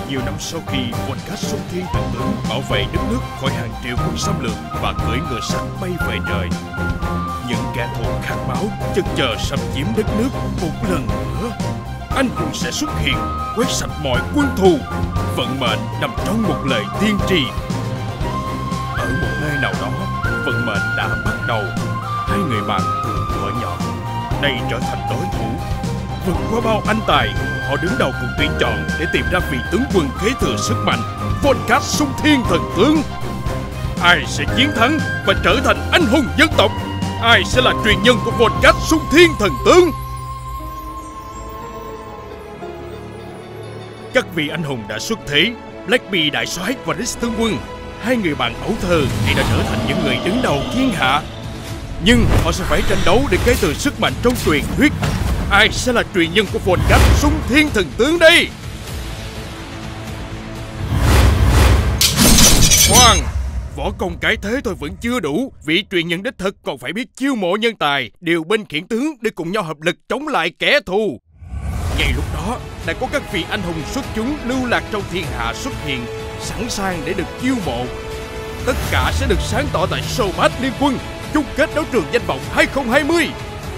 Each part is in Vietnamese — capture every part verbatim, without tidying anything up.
Nhiều năm sau khi Podcast Xuân Thiên Thần Tướng bảo vệ đất nước khỏi hàng triệu quân xâm lược và cưỡi ngựa sắt bay về trời, những kẻ thù khát máu chần chờ xâm chiếm đất nước một lần nữa. Anh hùng sẽ xuất hiện, quét sạch mọi quân thù. Vận mệnh nằm trong một lời tiên tri. Ở một nơi nào đó, vận mệnh đã bắt đầu. Hai người bạn cùng thuở nhỏ, nay trở thành đối thủ. Vượt qua bao anh tài, họ đứng đầu cuộc tuyển chọn để tìm ra vị tướng quân kế thừa sức mạnh, Podcast Xuân Thiên Thần Tướng. Ai sẽ chiến thắng và trở thành anh hùng dân tộc? Ai sẽ là truyền nhân của Podcast Xuân Thiên Thần Tướng? Các vị anh hùng đã xuất thế, Blackbeard đại soái và Rex tướng quân, hai người bạn ấu thơ thì đã trở thành những người đứng đầu thiên hạ. Nhưng họ sẽ phải tranh đấu để kế thừa sức mạnh trong truyền thuyết. Ai sẽ là truyền nhân của Podcast Xuân Thiên Thần Tướng đây? Khoan, võ công cái thế thôi vẫn chưa đủ. Vị truyền nhân đích thực còn phải biết chiêu mộ nhân tài, điều binh khiển tướng để cùng nhau hợp lực chống lại kẻ thù. Ngay lúc đó, đã có các vị anh hùng xuất chúng lưu lạc trong thiên hạ xuất hiện, sẵn sàng để được chiêu mộ. Tất cả sẽ được sáng tỏ tại show Match Liên Quân chung kết đấu trường danh vọng hai không hai không.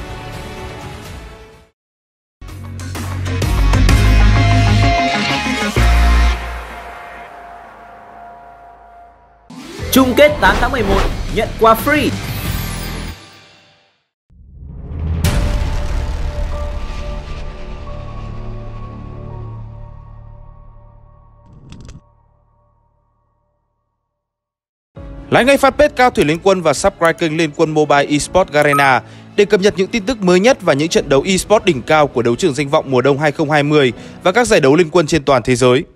Chung kết tám tháng mười một, nhận quà free. Like ngay fanpage Cao Thủy Liên Quân và subscribe kênh Liên Quân Mobile Esports Garena để cập nhật những tin tức mới nhất và những trận đấu esports đỉnh cao của đấu trường danh vọng mùa đông hai không hai không và các giải đấu liên quân trên toàn thế giới.